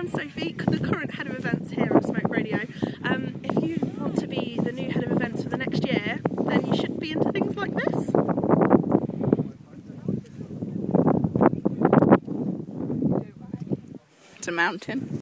I'm Sophie, the current head of events here at Smoke Radio. If you want to be the new head of events for the next year, then you should be into things like this. It's a mountain.